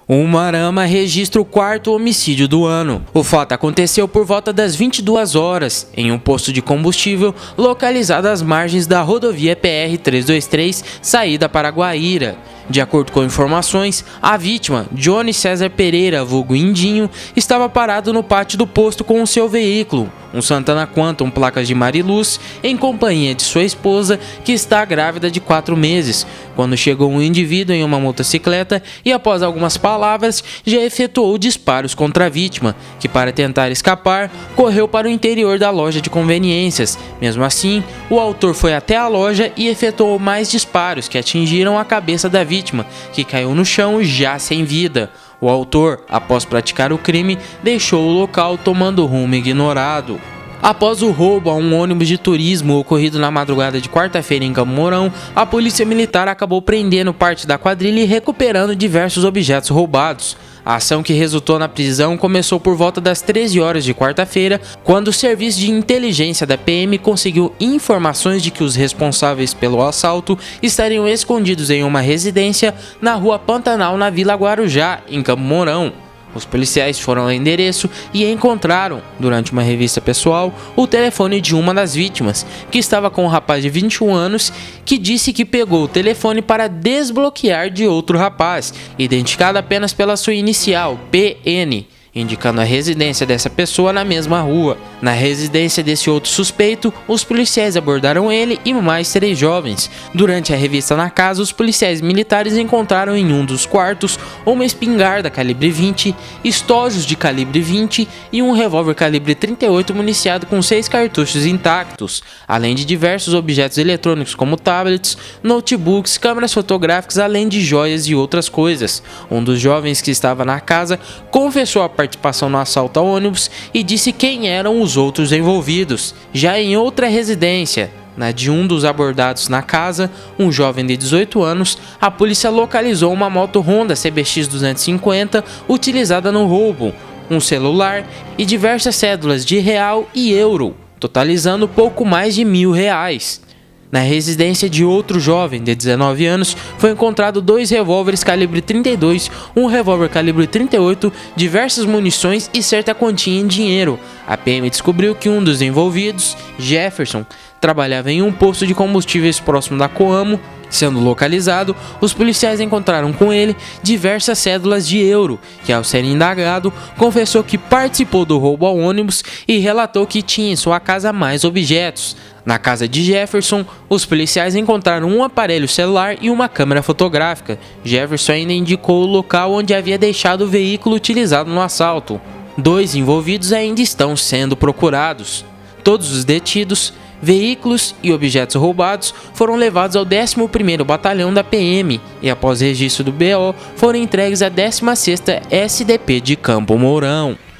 Umuarama registra o quarto homicídio do ano. O fato aconteceu por volta das 22 horas, em um posto de combustível localizado às margens da rodovia PR-323, saída para Guaíra. De acordo com informações, a vítima, Johnny César Pereira, vulgo Indinho, estava parado no pátio do posto com o seu veículo, um Santana Quantum placas de Mariluz, em companhia de sua esposa, que está grávida de 4 meses, quando chegou um indivíduo em uma motocicleta e, após algumas palavras, já efetuou disparos contra a vítima, que, para tentar escapar, correu para o interior da loja de conveniências. Mesmo assim, o autor foi até a loja e efetuou mais disparos que atingiram a cabeça da vítima, que caiu no chão já sem vida. O autor, após praticar o crime, deixou o local tomando rumo ignorado. Após o roubo a um ônibus de turismo ocorrido na madrugada de quarta-feira em Campo Mourão, a polícia militar acabou prendendo parte da quadrilha e recuperando diversos objetos roubados. A ação, que resultou na prisão, começou por volta das 13 horas de quarta-feira, quando o serviço de inteligência da PM conseguiu informações de que os responsáveis pelo assalto estariam escondidos em uma residência na rua Pantanal, na Vila Guarujá, em Campo Mourão. Os policiais foram ao endereço e encontraram, durante uma revista pessoal, o telefone de uma das vítimas, que estava com um rapaz de 21 anos, que disse que pegou o telefone para desbloquear de outro rapaz, identificado apenas pela sua inicial, PN, indicando a residência dessa pessoa na mesma rua. Na residência desse outro suspeito, os policiais abordaram ele e mais 3 jovens. Durante a revista na casa, os policiais militares encontraram em um dos quartos uma espingarda calibre 20, estojos de calibre 20 e um revólver calibre 38 municiado com 6 cartuchos intactos, além de diversos objetos eletrônicos como tablets, notebooks, câmeras fotográficas, além de joias e outras coisas. Um dos jovens que estava na casa confessou a participação no assalto ao ônibus e disse quem eram os outros envolvidos. Já em outra residência, na de um dos abordados na casa, um jovem de 18 anos, a polícia localizou uma moto Honda CBX 250 utilizada no roubo, um celular e diversas cédulas de real e euro, totalizando pouco mais de R$1.000. Na residência de outro jovem de 19 anos, foi encontrado 2 revólveres calibre 32, um revólver calibre 38, diversas munições e certa quantia em dinheiro. A PM descobriu que um dos envolvidos, Jefferson, trabalhava em um posto de combustíveis próximo da Coamo. Sendo localizado, os policiais encontraram com ele diversas cédulas de euro, que, ao ser indagado, confessou que participou do roubo ao ônibus e relatou que tinha em sua casa mais objetos. Na casa de Jefferson, os policiais encontraram um aparelho celular e uma câmera fotográfica. Jefferson ainda indicou o local onde havia deixado o veículo utilizado no assalto. 2 envolvidos ainda estão sendo procurados. Todos os detidos, veículos e objetos roubados foram levados ao 11º Batalhão da PM e, após registro do BO, foram entregues à 16ª SDP de Campo Mourão.